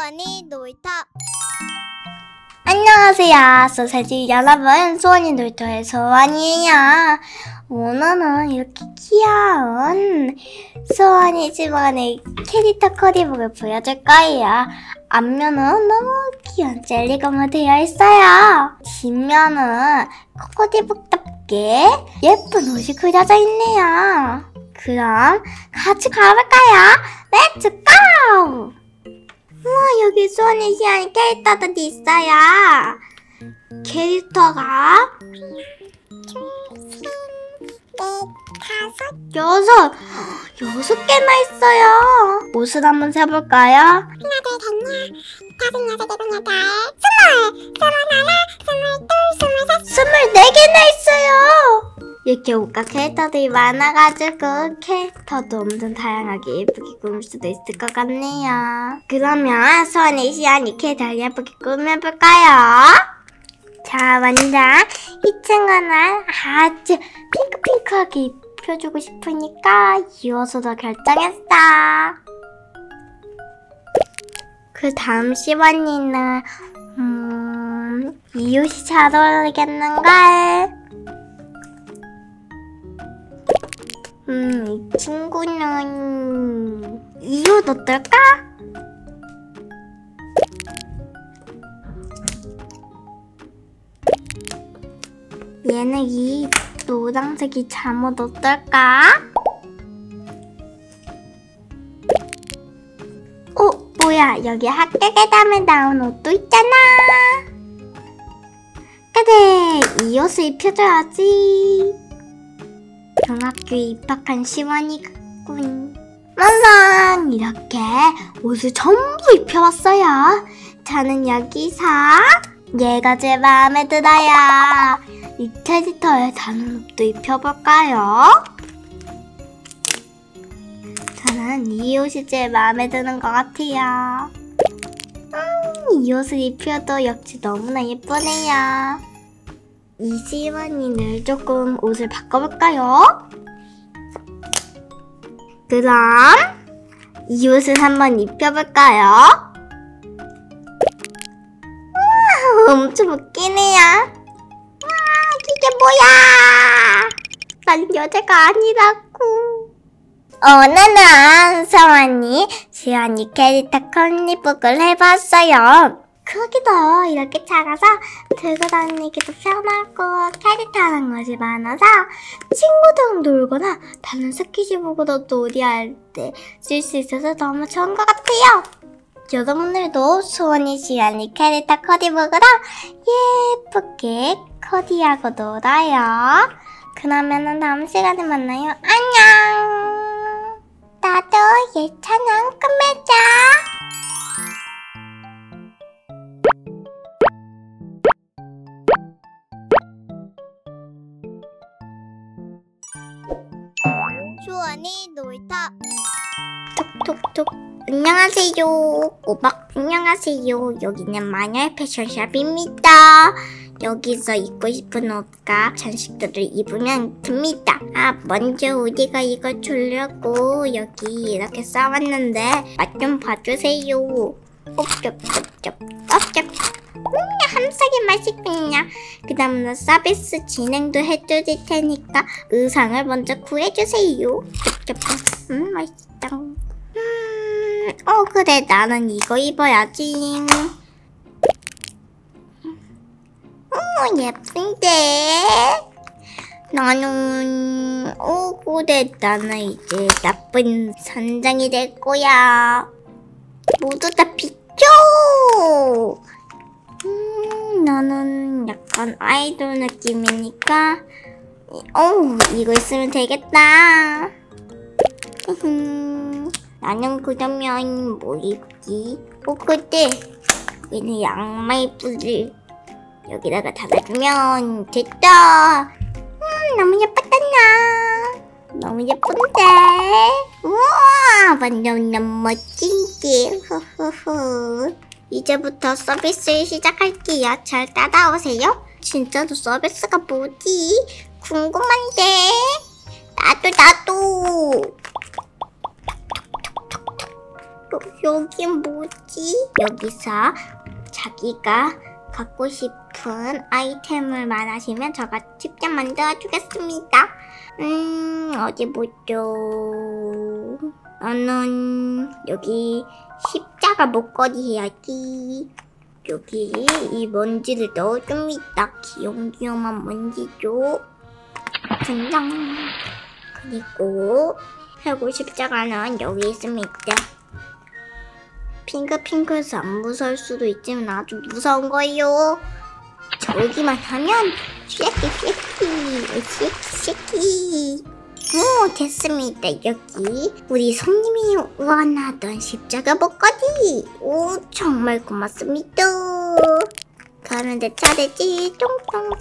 수원이 놀이터. 안녕하세요, 소세지 여러분. 수원이 놀이터의 수원이에요. 오늘은 이렇게 귀여운 수원이 집안의 캐릭터 코디북을 보여줄 거예요. 앞면은 너무 귀여운 젤리감으로 되어 있어요. 뒷면은 코디북답게 예쁜 옷이 그려져 있네요. 그럼 같이 가볼까요? 렛츠 고! 우와, 여기 수원이 시안이 캐릭터들이 있어요. 캐릭터가 여섯 개나 있어요. 옷을 한번 세볼까요? 하나, 둘, 셋, 넷, 다섯, 여섯, 일곱, 여덟, 스물, 스물네 개나 있어요. 이렇게 옷과 캐릭터들이 많아가지고 캐릭터도 엄청 다양하게 예쁘게 꾸밀 수도 있을 것 같네요. 그러면 수원이 시안이 캐릭터 예쁘게 꾸며볼까요? 자, 먼저 이 친구는 아주 핑크핑크하게 입혀주고 싶으니까 이 옷으로 결정했어. 그 다음 시원이는 이 옷이 잘 어울리겠는걸? 이 친구는 이 옷 어떨까? 얘는 이 노란색이 잠옷 어떨까? 뭐야, 여기 학교 괴담에 나온 옷도 있잖아. 그래, 이 옷을 입혀줘야지. 중학교에 입학한 시원이 같군. 완성! 이렇게 옷을 전부 입혀왔어요. 저는 여기서 얘가 제 마음에 들어요. 이 캐릭터의 다른 옷도 입혀볼까요? 저는 이 옷이 제일 마음에 드는 것 같아요. 이 옷을 입혀도 역시 너무나 예쁘네요. 이 시원이는 조금 옷을 바꿔볼까요? 그럼 이 옷을 한번 입혀볼까요? 우와, 엄청 웃기네요. 와, 이게 뭐야? 난 여자가 아니라고. 오늘은 시원이 캐릭터 콘리북을 해봤어요. 크기도 이렇게 작아서 들고 다니기도 편하고 캐릭터하는 것이 많아서 친구들이랑 놀거나 다른 스키즈북으로 놀이할 때 쓸 수 있어서 너무 좋은 것 같아요. 여러분들도 시원이 캐릭터 코디북으로 예쁘게 코디하고 놀아요. 그러면은 다음 시간에 만나요. 안녕! 나도 예찬양 끝맺자. 수원이 놀이터. 톡톡톡. 안녕하세요. 꼬박 안녕하세요. 여기는 마녀의 패션샵입니다. 여기서 입고 싶은 옷과 장식들을 입으면 됩니다. 먼저 우리가 이걸 주려고 여기 이렇게 싸왔는데 맛 좀 봐주세요. 옵쩝옵쩝 함석이 맛있군요. 그 다음은 서비스 진행도 해드릴 테니까 의상을 먼저 구해주세요. 맛있다. 그래, 나는 이거 입어야지. 예쁜데? 나는 그래, 나는 이제 나쁜 선장이 될 거야. 모두 다 비켜! 나는 약간 아이돌 느낌이니까 이거 있으면 되겠다. 나는 그러면 뭐 입지? 그때 여기는 양말 이쁘지? 여기다가 닫아주면 됐다. 너무 예쁘다. 너무 예쁜데? 우와, 완전 너무 멋진데. 후후후. 이제부터 서비스를 시작할게요. 잘 따라오세요. 진짜로 서비스가 뭐지? 궁금한데. 나도. 여긴 뭐지? 여기서 자기가 갖고 싶은 아이템을 말하시면 저가 직접 만들어주겠습니다. 어디 보죠? 나는 여기 십자가 목걸이 해야지. 여기 이 먼지를 넣어줍니다. 귀염귀염한 먼지죠. 등장. 그리고 해골 십자가는 여기 있습니다. 핑크핑크해서 안 무서울 수도 있지만 아주 무서운 거예요. 저기만 하면 쉐키. 됐습니다. 여기 우리 손님이 원하던 십자가 목걸이. 오, 정말 고맙습니다. 그러면 내 차례지. 똥똥똥.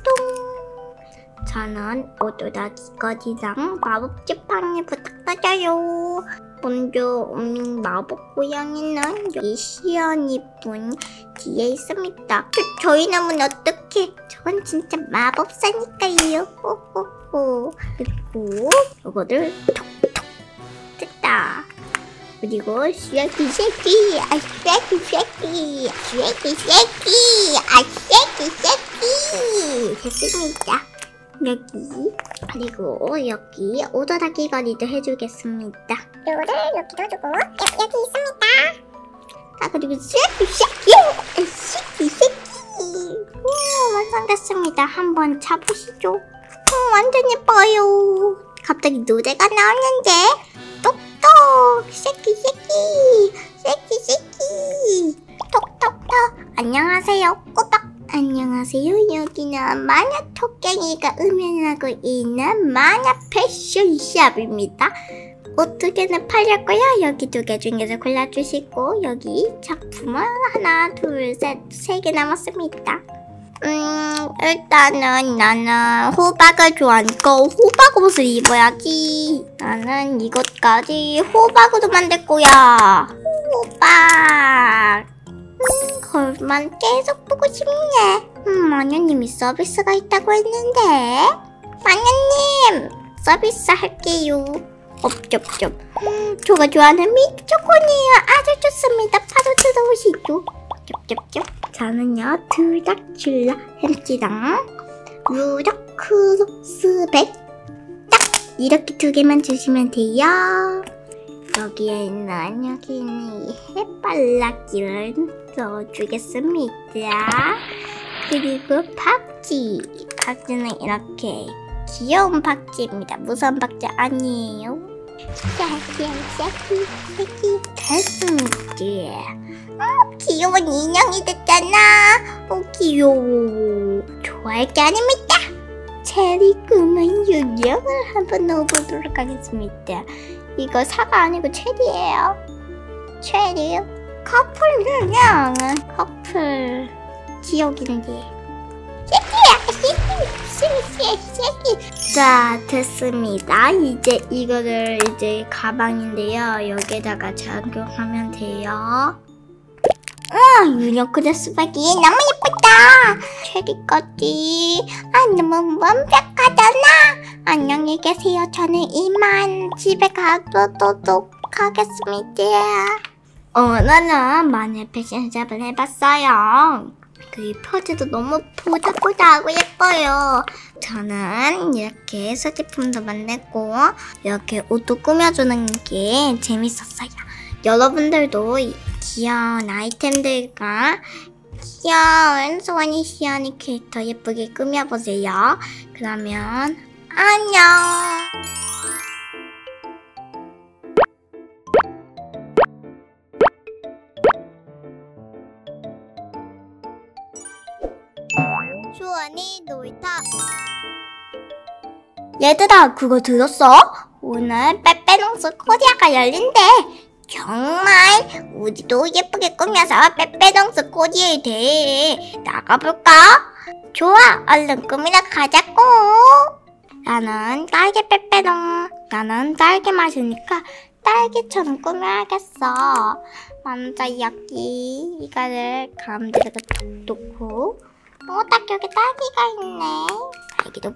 저는 오도다기 거지랑 마법 지팡이 부탁드려요. 먼저 마법 고양이는 여기 시연이 분 뒤에 있습니다. 저희 놈은 어떡해? 저건 진짜 마법사니까요. 호호호. 그리고 이거를 톡톡 됐다. 그리고 쉐키 됐습니다. 여기 그리고 여기 오도다기 거리도 해주겠습니다. 요를 여기도 주고 여기 있습니다. 아 그리고 쉐키 완성됐습니다. 한번 차보시죠. 완전 예뻐요. 갑자기 노래가 나오는데 똑똑 쉐키 톡톡톡. 안녕하세요 꼬박. 안녕하세요. 여기는 마녀 토깽이가 음연하고 있는 마녀 패션샵입니다. 옷 2개는 팔렸고요. 여기 2개 중에서 골라주시고 여기 작품은 하나, 둘, 셋, 3개 남았습니다. 일단은 나는 호박을 좋아하니까 호박 옷을 입어야지. 나는 이것까지 호박으로 만들 거야. 호박. 그만 계속 보고 싶네. 마녀님이 서비스가 있다고 했는데. 마녀님 서비스 할게요. 업접접. 저가 좋아하는 민트 초코네요. 아주 좋습니다. 바로 들어오시죠. 쩝쩝쩝. 저는요 드라큘라 햄찌랑 유라크로 스백 딱 이렇게 2개만 주시면 돼요. 여기에는 이 해발라기를 넣어주겠습니다. 그리고 박지는 이렇게 귀여운 박지입니다. 무서운 박지 아니에요. 샤키 됐습니다. 귀여운 인형이 됐잖아. 귀여워. 좋아할 게 아닙니다. 체리 꿈은 유령을 한번 넣어보도록 하겠습니다. 이거 사과 아니고 체리예요. 체리. 커플 유령. 커플. 기억인데. 쉐키. 자, 됐습니다. 이제 이거를 가방인데요. 여기에다가 착용하면 돼요. 유니크 스박이 너무 예쁘다. 체리까지. 너무 완벽하잖아. 안녕히 계세요. 저는 이만 집에 가도록 하겠습니다. 오늘은 마녀 패션샵을 해봤어요. 그 포즈도 너무 보자보자하고 예뻐요. 저는 이렇게 소지품도 만들고 이렇게 옷도 꾸며주는 게 재밌었어요. 여러분들도 귀여운 아이템들과 귀여운 소원이 시연이 캐릭터 예쁘게 꾸며보세요. 그러면 안녕. 주원이 놀이터. 얘들아 그거 들었어? 오늘 빼빼농스 코리아가 열린대. 정말? 우리도 예쁘게 꾸며서 빼빼농스 코리아에 대해 나가볼까? 좋아, 얼른 꾸미러 가자고. 나는 딸기 빼빼농. 나는 딸기 마시니까 딸기처럼 꾸며야겠어. 먼저 여기 이거를 가운데다가 툭 놓고 딱 여기 딸기가 있네. 딸기도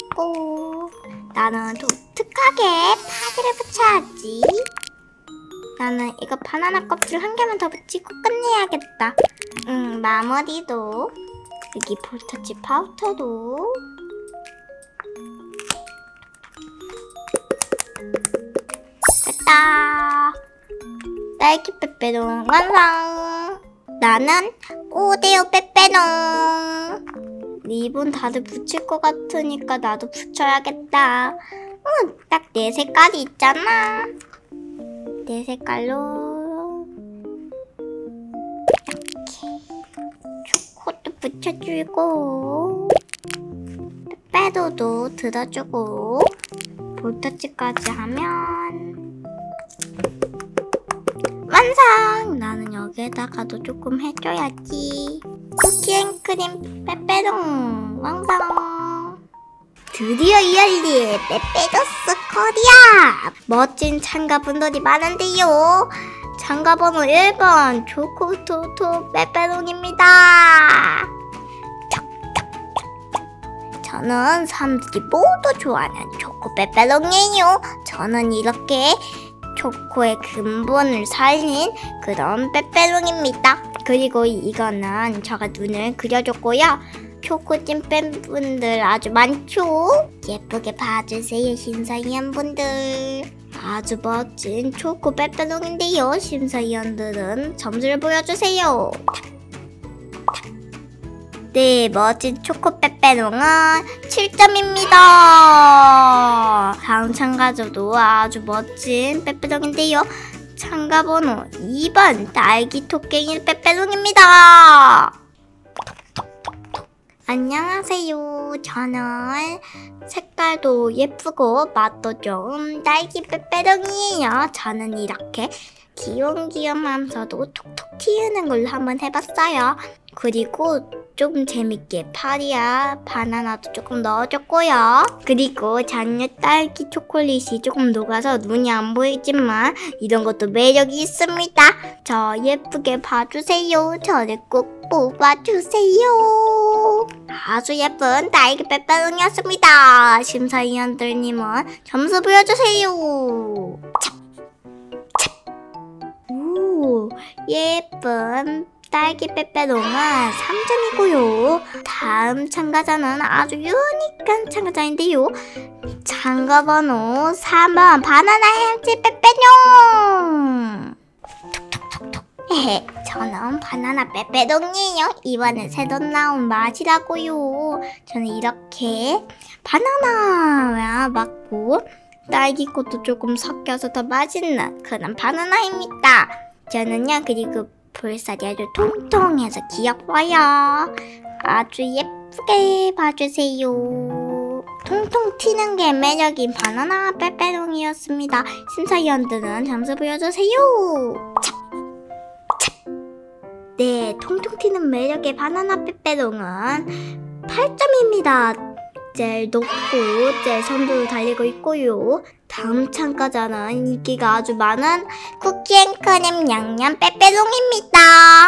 붙이고 나는 독특하게 파기를 붙여야지. 나는 이거 바나나 껍질 한 개만 더 붙이고 끝내야겠다. 마무리도 여기 볼터치 파우더도 됐다. 딸기 빼빼롱 완성. 나는 오데오 빼빼롱. 리본 다들 붙일 것 같으니까 나도 붙여야겠다. 딱 내 색깔이 있잖아. 내 색깔로 이렇게 초코도 붙여주고 빼빼로도 들어주고 볼터치까지 하면 완성! 나는 여기에다가도 조금 해줘야지. 쿠키앤크림 빼빼롱 완성! 드디어 열린 빼빼로스 코리아! 멋진 참가분들이 많은데요. 참가번호 1번 초코토토 빼빼롱입니다. 저는 사람들이 모두 좋아하는 초코 빼빼롱이에요. 저는 이렇게 초코의 근본을 살린 그런 빼빼롱입니다. 그리고 이거는 제가 눈을 그려줬고요. 초코찜 팬분들 아주 많죠? 예쁘게 봐주세요, 심사위원분들. 아주 멋진 초코 빼빼롱인데요. 심사위원들은 점수를 보여주세요. 네, 멋진 초코 빼빼롱은 7점입니다. 다음 참가자도 아주 멋진 빼빼롱인데요. 참가번호 2번 딸기 토깽이 빼빼롱입니다. 안녕하세요. 저는 색깔도 예쁘고 맛도 좋은 딸기 빼빼롱이에요. 저는 이렇게 귀염귀염하면서도 톡톡 튀우는 걸로 한번 해봤어요. 그리고 좀 재밌게 파리야 바나나도 조금 넣어줬고요. 그리고 잔여 딸기 초콜릿이 조금 녹아서 눈이 안 보이지만 이런 것도 매력이 있습니다. 저 예쁘게 봐주세요. 저를 꼭 뽑아주세요. 아주 예쁜 딸기 빼빼롱이었습니다. 심사위원들님은 점수 보여주세요. 오, 예쁜 딸기 빼빼롱은 3점이고요. 다음 참가자는 아주 유니크한 참가자인데요. 참가번호 3번 바나나 햄찌 빼빼롱. 톡톡톡톡. 저는 바나나 빼빼롱이에요. 이번에 새로 나온 맛이라고요. 저는 이렇게 바나나와 맞고 딸기꽃도 조금 섞여서 더 맛있는 그런 바나나입니다. 저는요, 그리고 볼살이 아주 통통해서 귀여워요. 아주 예쁘게 봐주세요. 통통 튀는 게 매력인 바나나 빼빼롱이었습니다. 심사위원들은 점수 보여주세요. 네, 통통 튀는 매력의 바나나 빼빼롱은 8점입니다. 제일 높고 제일 선두로 달리고 있고요. 다음 참가자는 인기가 아주 많은 쿠키앤크림 양념 빼빼롱입니다.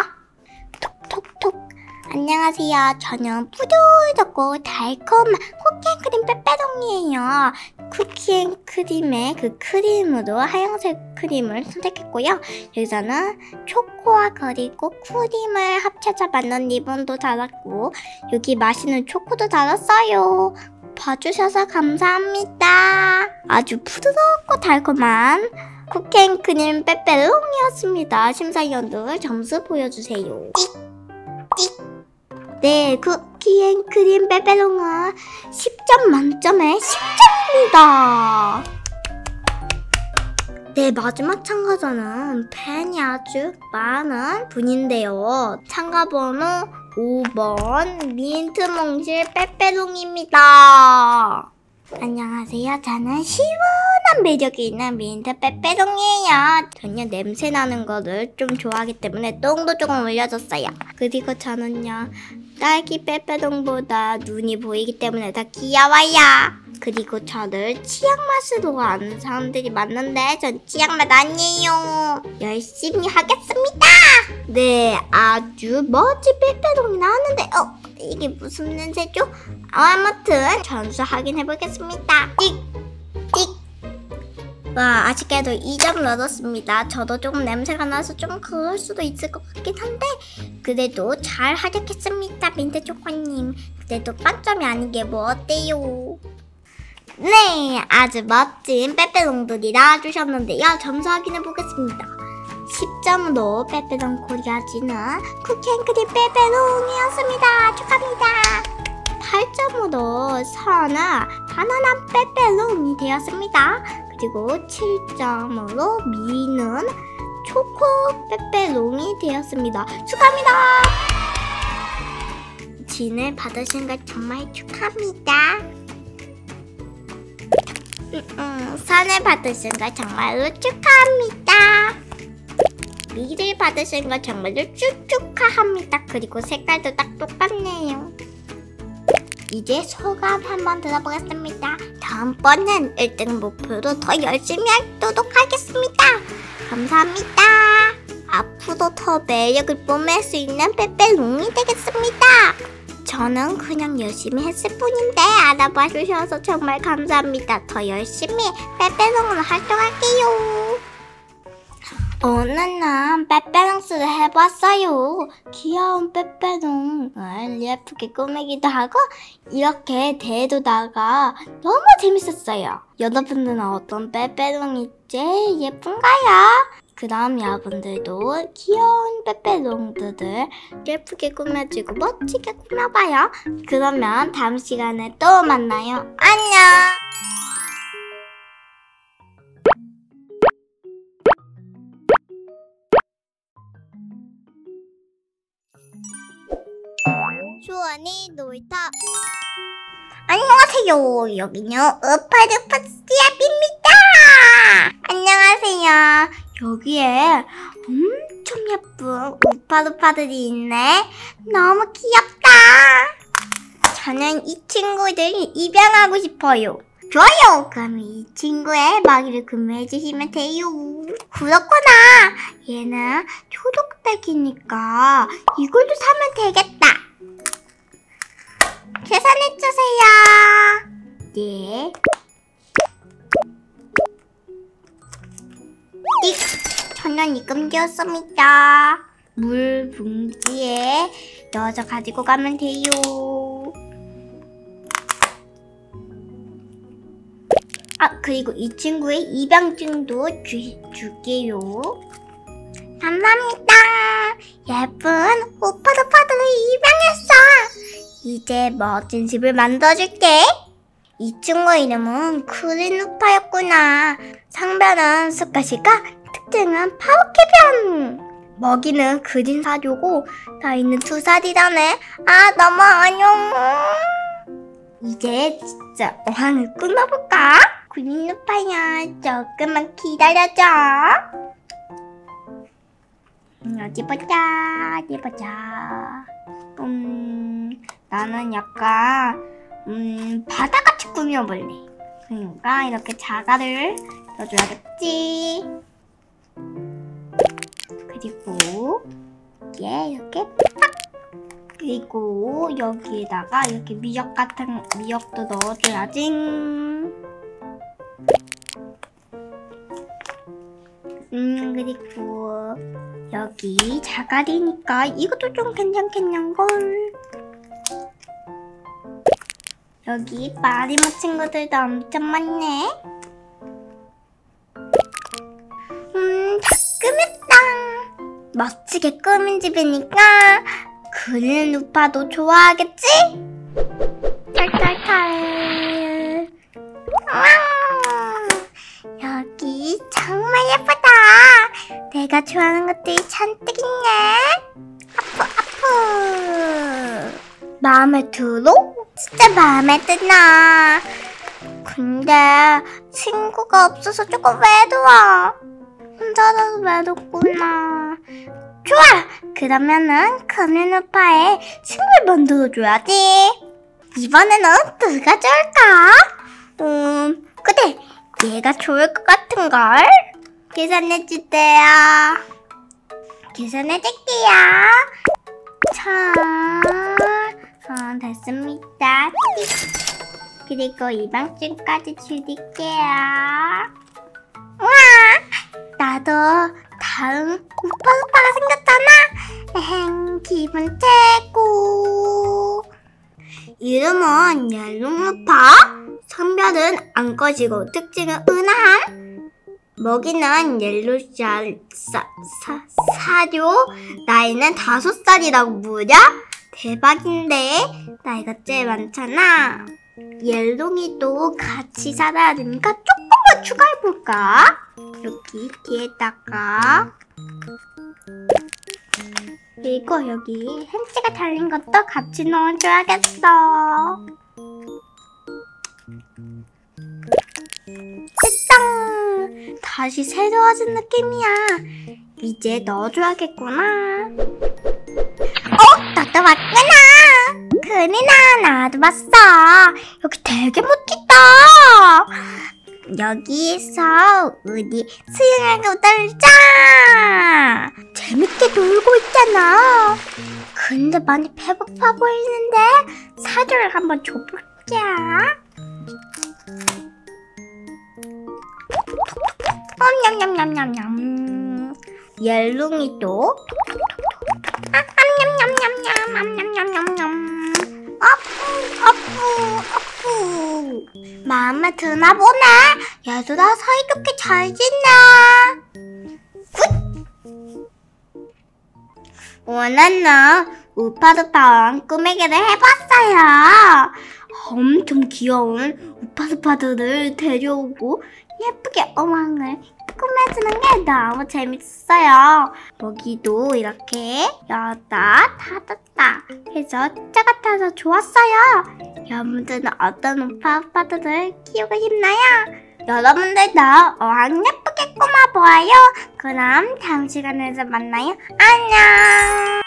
톡톡톡. 안녕하세요. 저는 부드럽고 달콤한 쿠키앤크림 빼빼롱이에요. 쿠키앤크림의 그 크림으로 하얀색 크림을 선택했고요. 여기서는 초코와 그리고 크림을 합쳐서 만든 리본도 달았고 여기 맛있는 초코도 달았어요. 봐주셔서 감사합니다. 아주 부드럽고 달콤한 쿠키앤크림 빼빼롱이었습니다. 심사위원들 점수 보여주세요. 띡. 네, 쿠키앤크림 빼빼롱은 10점 만점에 10점입니다. 네, 마지막 참가자는 팬이 아주 많은 분인데요. 참가번호 5번 민트몽실 빼빼롱입니다. 안녕하세요. 저는 시원한 매력이 있는 민트 빼빼롱이에요. 전혀 냄새 나는 거를 좀 좋아하기 때문에 똥도 조금 올려줬어요. 그리고 저는요, 딸기 빼빼롱보다 눈이 보이기 때문에 더 귀여워요. 그리고 저를 치약 맛으로 아는 사람들이 많은데 전 치약 맛 아니에요. 열심히 하겠습니다. 네, 아주 멋진 빼빼롱이 나왔는데 이게 무슨 냄새죠? 아무튼 점수 확인해 보겠습니다. 띡! 띡! 와, 아쉽게도 2점을 얻었습니다. 저도 조금 냄새가 나서 좀 그럴 수도 있을 것 같긴 한데 그래도 잘 활약했습니다, 민트초코님. 그래도 빵점이 아닌 게 뭐 어때요? 네, 아주 멋진 빼빼롱들이 나와주셨는데요. 점수 확인해 보겠습니다. 10점으로 빼빼롱 코리아지는 쿠키앤크림 빼빼롱이었습니다. 축하합니다. 8점으로 선아 바나나 빼빼롱이 되었습니다. 그리고 7점으로 미는 초코 빼빼롱이 되었습니다. 축하합니다. 진을 받으신 걸 정말 축하합니다. 선을 받으신 걸 정말로 축하합니다. 미를 받으신 걸 정말로 축하합니다. 그리고 색깔도 딱 똑같네요. 이제 소감 한번 들어보겠습니다. 다음번엔 1등 목표로 더 열심히 하도록 하겠습니다. 감사합니다. 앞으로 더 매력을 뽐낼 수 있는 빼빼롱이 되겠습니다. 저는 그냥 열심히 했을 뿐인데 알아봐 주셔서 정말 감사합니다. 더 열심히 빼빼롱으로 활동할게요. 오늘은 빼빼롱스를 해봤어요. 귀여운 빼빼롱을 예쁘게 꾸미기도 하고 이렇게 대회도 나가 너무 재밌었어요. 여러분들은 어떤 빼빼롱이 제일 예쁜가요? 그럼 여러분들도 귀여운 빼빼롱들을 예쁘게 꾸며주고 멋지게 꾸며봐요. 그러면 다음 시간에 또 만나요. 안녕! 주원이 놀이터. 안녕하세요. 여기는 우파루파스티아입니다. 안녕하세요. 여기에 엄청 예쁜 우파루파들이 있네. 너무 귀엽다. 저는 이 친구들 입양하고 싶어요. 좋아요. 그럼 이 친구의 먹이를 구매해주시면 돼요. 그렇구나. 얘는 초록색이니까 이걸도 사면 되겠다. 계산해주세요. 네. 1,000원 입금되었습니다. 물 봉지에 넣어서 가지고 가면 돼요. 그리고 이 친구의 입양증도 줄게요. 감사합니다. 예쁜 오빠도파들을 입양했어. 이제 멋진 집을 만들어줄게. 이 친구 이름은 그린우파였구나. 성별은 수컷이가 특징은 파워캐변. 먹이는 그린 사료고 나이는 2살이라네. 너무 어려워. 이제 진짜 어항을 끊어볼까? 그린우파야, 조금만 기다려줘. 어디 보자. 나는 약간 바다같이 꾸며볼래. 그러니까 이렇게 자갈을 넣어줘야겠지. 그리고 이렇게 팍! 그리고 여기에다가 이렇게 미역도 넣어줘야지. 그리고 여기 자갈이니까 이것도 좀 괜찮겠냐걸. 여기 마리모 친구들도 엄청 많네. 다 꾸몄다. 멋지게 꾸민 집이니까 그린우파도 좋아하겠지? 탈탈탈. 여기 정말 예쁘다. 내가 좋아하는 것들이 잔뜩 있네. 아프. 마음에 들어? 진짜 마음에 드나? 근데 친구가 없어서 조금 외로워. 혼자라서 외롭구나. 좋아! 그러면은 그린우파에 친구를 만들어줘야지. 이번에는 누가 좋을까? 그래! 얘가 좋을 것 같은걸? 계산해주세요. 계산해줄게요. 자, 됐습니다. 그리고 이방증까지 줄일게요. 나도 다음 오빠가 생겼잖아. 에헴, 기분 최고. 이름은 옐로우파. 성별은 안 꺼지고 특징은 은하함. 먹이는 옐로우샷 사료. 나이는 5살이라고. 무려 대박인데. 나이가 제일 많잖아. 옐롱이도 같이 살아야 되니까 조금만 추가해볼까? 여기 뒤에다가, 그리고 여기 햄찌가 달린 것도 같이 넣어줘야겠어. 됐다! 다시 새로워진 느낌이야. 이제 넣어줘야겠구나. 너도 왔구나. 그리나, 나도 왔어. 여기 되게 멋지다. 여기서 우리 수영하고 놀자. 재밌게 놀고 있잖아. 근데 많이 배고파 보이는데 사료를 한번 줘볼게. 냠냠냠냠냠. 옐롱이도 냠냠냠냠냠냠냠냠냠. 아프. 마음에 드나 보네. 얘들아, 사이좋게 잘 지내. 오늘은 우파두파랑 꾸미기를 해봤어요. 엄청 귀여운 우파두파들을 데려오고 예쁘게 어망을 꾸며주는 게 너무 재밌었어요. 먹이도 이렇게 열었다 닫았다 해서 숫자 같아서 좋았어요. 여러분들은 어떤 우파두파들을 키우고 싶나요? 여러분들도 어항 예쁘게 꾸며보아요. 그럼 다음 시간에서 만나요. 안녕.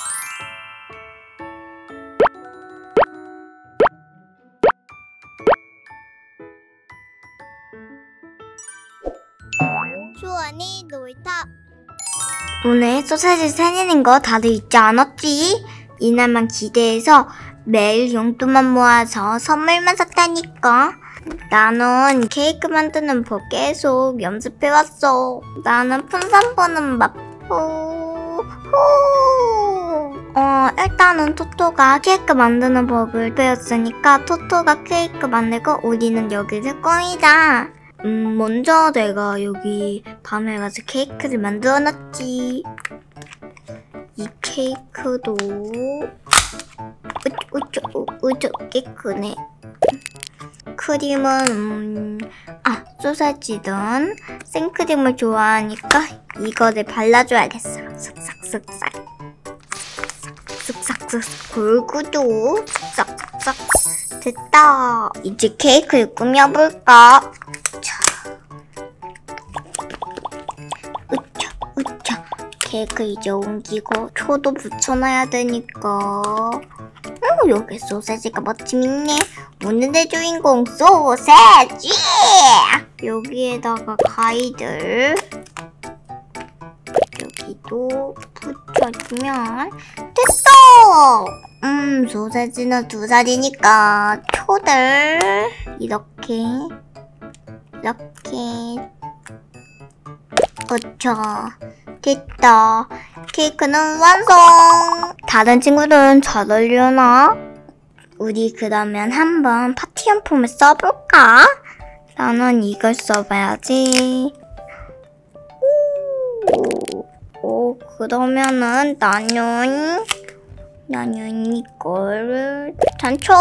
주원이 놀이터. 오늘 소세지 생일인 거 다들 잊지 않았지? 이날만 기대해서 매일 용돈만 모아서 선물만 샀다니까. 나는 케이크 만드는 법 계속 연습해왔어. 나는 풍선 부는 맛보. 일단은 토토가 케이크 만드는 법을 배웠으니까 토토가 케이크 만들고 우리는 여기를 꾸미자. 먼저 내가 여기 밤에 가서 케이크를 만들어놨지. 이 케이크도 꽤 크네. 크림은 소세지든 생크림을 좋아하니까 이거를 발라줘야겠어. 쓱싹쓱싹 쓱싹쓱싹 골고루 쓱싹쓱싹. 됐다. 이제 케이크를 꾸며볼까? 으차. 케이크 이제 옮기고 초도 붙여놔야 되니까. 여기 소세지가 멋짐 있네. 오늘의 주인공 소세지. 여기에다가 가위들 여기도 붙여주면 됐다. 소세지는 2살이니까 초들 이렇게 그쵸. 됐다. 케이크는 완성. 다른 친구들은 잘 어울려나? 우리 그러면 한번 파티용품을 써볼까? 나는 이걸 써봐야지. 그러면은 나는 이거를 단초.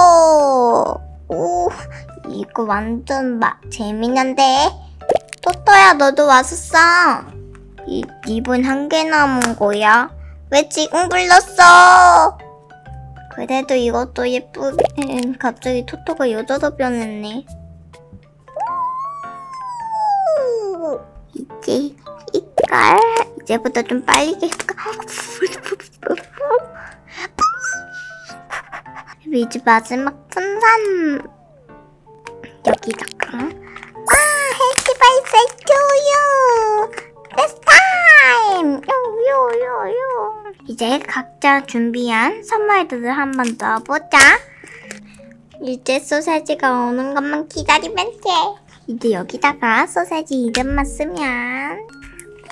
이거 완전 재미난데? 토토야, 너도 와서 써. 입은 1개 남은 거야. 왜 지금 불렀어? 그래도 이것도 예쁘게. 갑자기 토토가 여자로 변했네. 이제부터 좀 빨리 할까? 이제 마지막 풍선 여기다가. 해피 바이스데이 투 유. It's time. 요. 이제 각자 준비한 선물들을 한번 넣어보자. 이제 소세지가 오는 것만 기다리면 돼. 이제 여기다가 소세지 이름만 쓰면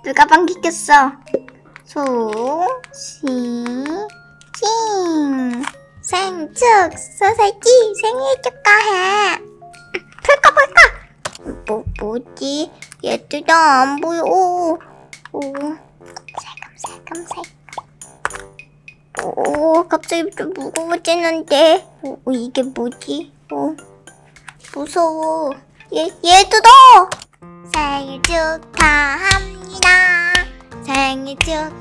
누가 방귀 꼈어? 싱 생축 소세지 생일 축하해. 풀까? 뭐지? 얘들아 안 보여. 오 살금살금. 오 갑자기 좀 무거워지는데. 이게 뭐지? 무서워. 얘들아! 생일 축하합니다. 생일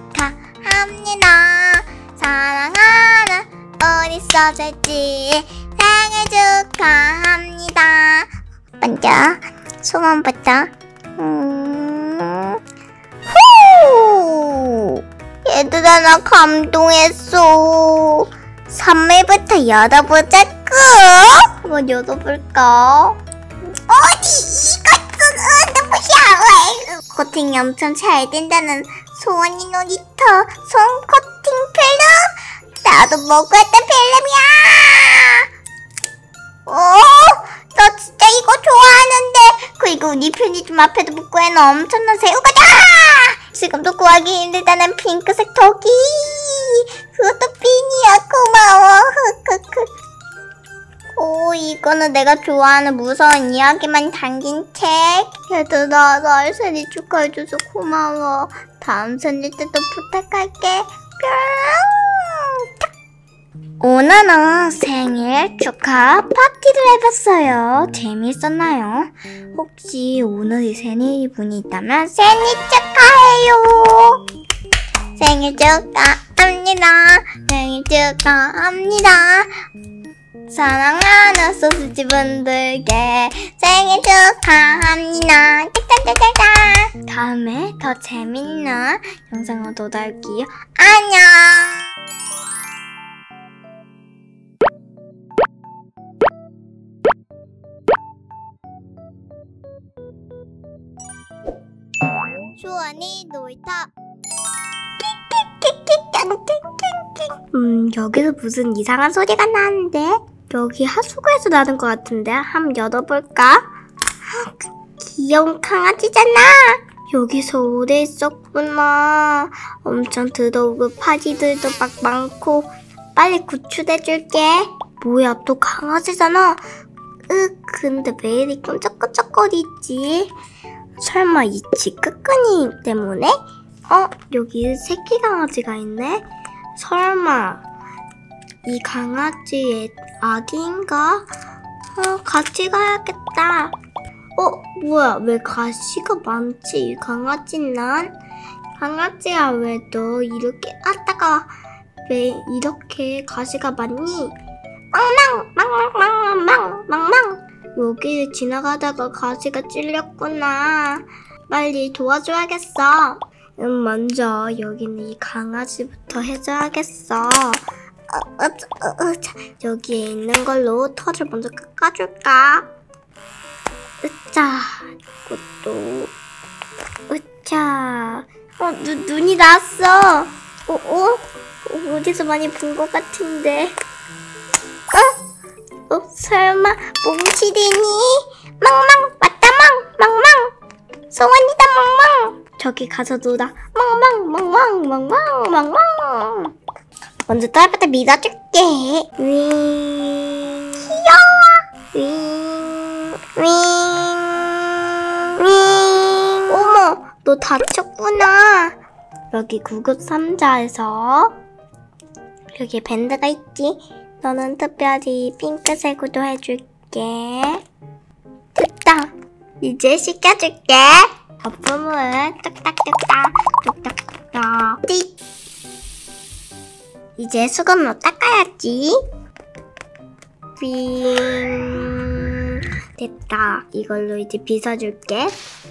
축하합니다. 사랑하는 우리 소세지 생일 축하합니다. 먼저 소원부터. 후! 얘들아 나 감동했어. 선물부터 열어보자고. 한번 열어볼까? 어디 이것은 눈부셔. 코팅이 엄청 잘 된다는 소원이 놀이터 손 코팅 필름. 나도 먹었던 필름이야. 나 진짜 이거 좋아하는데. 그리고 우리 편의점 앞에도 묶어놓은 엄청난 새우과자. 지금도 구하기 힘들다는 핑크색 토끼. 그것도 핀이야. 고마워. 이거는 내가 좋아하는 무서운 이야기만 담긴 책. 얘들아 날 생일 축하해줘서 고마워. 다음 생일 때도 부탁할게. 오늘은 생일 축하 파티를 해봤어요. 재밌었나요? 혹시 오늘이 생일이 분이 있다면 생일 축하해요. 생일 축하합니다. 생일 축하합니다. 사랑하는 소시지 분들께 생일 축하합니다. 짜짜짜짜짜. 다음에 더 재밌는 영상으로 돌아올게요. 안녕. 주원이 놀이터. 여기서 무슨 이상한 소리가 나는데? 여기 하수구에서 나는 것 같은데? 한번 열어볼까? 귀여운 강아지잖아. 여기서 오래 있었구나. 엄청 더러우고 파지들도 막 많고. 빨리 구출해줄게. 뭐야, 또 강아지잖아. 근데 왜 이리 끈적끈적거리지? 설마 이 지끄끈이 때문에? 여기 새끼 강아지가 있네? 설마 이 강아지의 아기인가? 같이 가야겠다. 뭐야, 왜 가시가 많지? 이 강아지는? 강아지야, 왜 너 이렇게 따가워. 왜 이렇게 가시가 많니? 망망. 여기를 지나가다가 가시가 찔렸구나. 빨리 도와줘야겠어. 먼저 여기는 이 강아지부터 해줘야겠어. 여기에 있는 걸로 털을 먼저 깎아줄까? 으짜, 이것도 으짜. 눈이 났어. 어디서 많이 본 것 같은데. 설마 몽실이니? 망망, 맞다 망망. 소원이다 망망. 저기 가서 놀아. 망망. 먼저 딸부터 밀어줄게. 윙. 귀여워. 윙. 어머, 너 다쳤구나. 여기 구급 상자에서 여기 밴드가 있지. 너는 특별히 핑크색으로 해줄게. 됐다. 이제 씻겨줄게. 거품을 뚝딱뚝딱. 띡. 이제 수건으로 닦아야지. 빙. 됐다. 이걸로 이제 빗어줄게.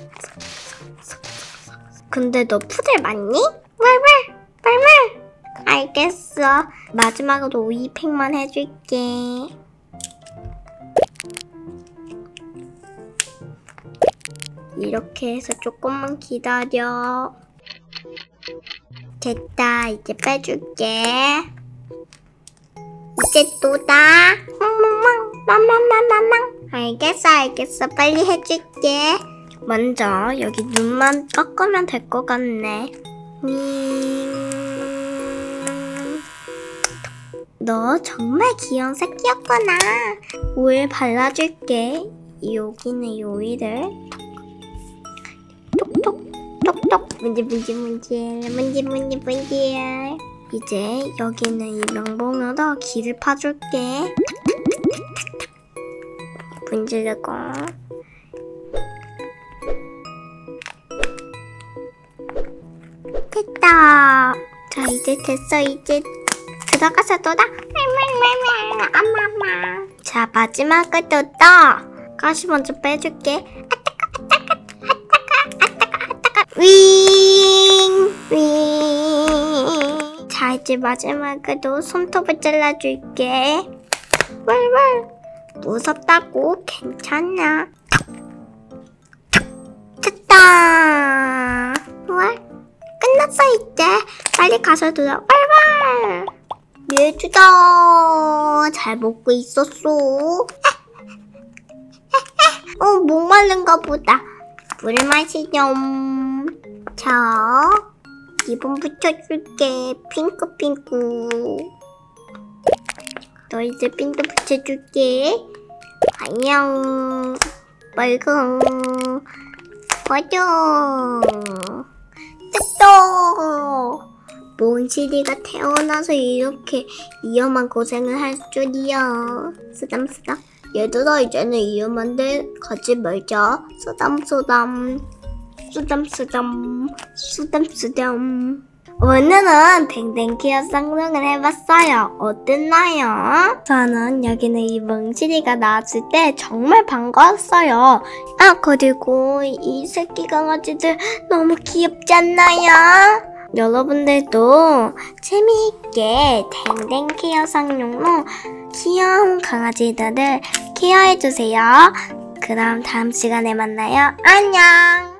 근데 너 푸들 맞니? 왈왈. 알겠어. 마지막으로 오이팩만 해줄게. 이렇게 해서 조금만 기다려. 됐다. 이제 빼줄게. 이제 또다. 망. 알겠어. 빨리 해줄게. 먼저 여기 눈만 깎으면 될 것 같네. 너 정말 귀여운 새끼였구나. 오일 발라줄게. 여기는 오일을 톡톡 톡톡 문지. 이제 여기는 이 명봉으로 길을 파줄게. 문지르고. 됐다. 자, 이제 됐어. 이제 들어가서 놀아. 엄마. 자, 마지막으로 또 가시 먼저 빼줄게. 윙. 자, 이제 마지막으로 손톱을 잘라줄게. 무섭다고? 괜찮아. 됐다. 끝났어. 이제 빨리 가서 놀아. 얘주다. 잘 먹고 있었어. 목마른가 보다. 물 마시렴. 자, 리본 붙여줄게. 핑크. 너 이제 핀도 붙여줄게. 안녕. 빨강. 맞아. 됐다. 몬시리가 태어나서 이렇게 위험한 고생을 할 줄이야. 쓰담. 얘들아, 이제는 위험한데 가지 말자. 쓰담. 오늘은 댕댕키어 쌍둥이를 해봤어요. 어땠나요? 저는 여기는 이 멍실이가 나왔을 때 정말 반가웠어요. 그리고 이 새끼 강아지들 너무 귀엽지 않나요? 여러분들도 재미있게 댕댕케어 쌍용로 귀여운 강아지들을 케어해주세요. 그럼 다음 시간에 만나요. 안녕!